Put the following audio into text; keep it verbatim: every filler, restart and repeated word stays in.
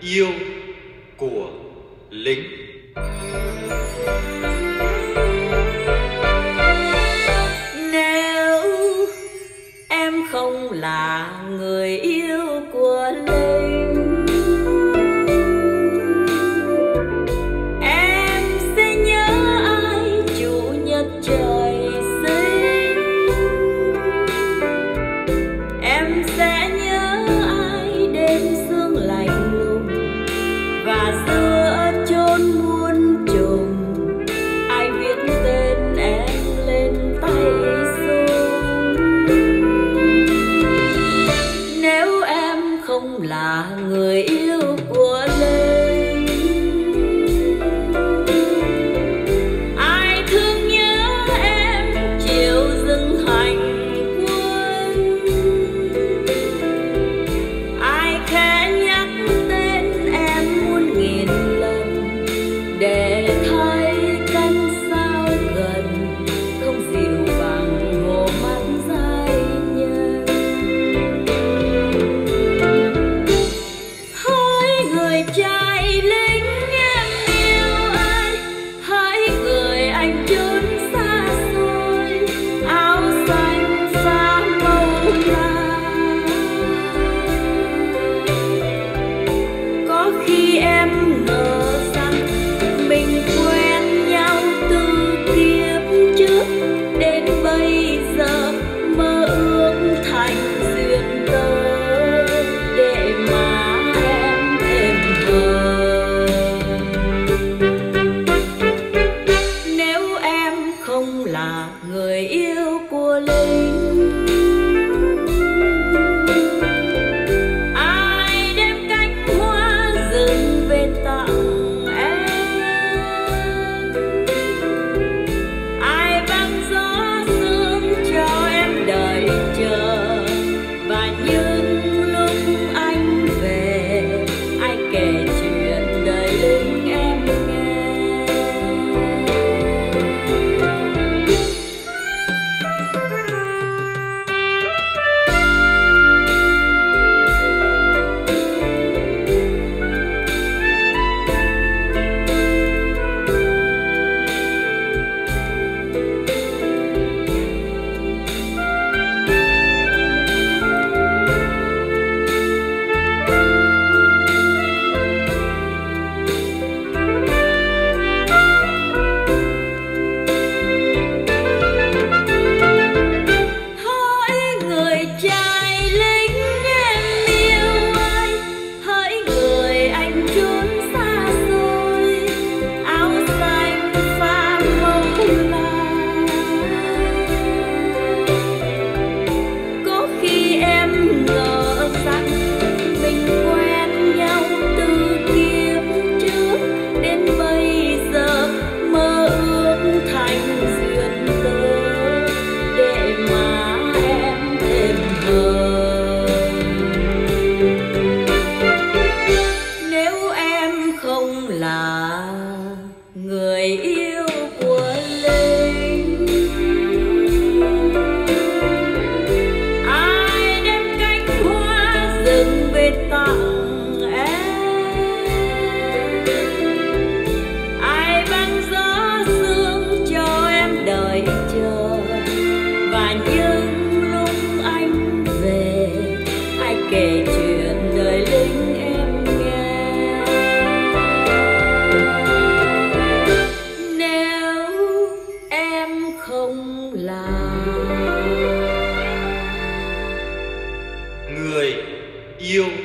yêu của lính. Nếu em không là người yêu của lính, em sẽ nhớ ai chủ nhật trời sinh. Em sẽ nhớ ai đêm sương lạnh lùng và giữa chốn muôn trùng ai viết tên em lên tay súng. Nếu em không là người yêu của lính, ai thương nhớ em chiều dừng hành quân, ai khẽ nhắc tên em muôn nghìn lần để thấy cánh sao gần không dịu bằng hồ mắt giai nhân. Hỡi người trai lính em yêu anh, hỡi người anh trốn xa xôi, áo xanh pha màu vàng. Có khi em ngờ rằng mình quen nhau từ kiếp trước, đến bây giờ mơ ước thành duyên tơ để mà em thêm thơ. Nếu em không là người yêu của lính, ai đem cánh hoa rừng về tặng em, ai băng gió sương cho em đợi chờ, và những lúc anh về ai kể chuyện đời lính em nghe. Hỡi người trai lính em yêu anh, hỡi người anh trốn xa xôi, áo xanh pha màu vàng. Có khi em ngờ rằng mình quen nhau từ kiếp trước, đến bây giờ mơ ước thành duyên tơ để mà em thêm thơ. Nếu em không là người yêu của lính, ai đem cánh hoa rừng về tặng em, ai băng gió sương cho em đợi chờ, và những lúc anh về ai kể chuyện đời lính em nghe. Nếu em không là Người yêu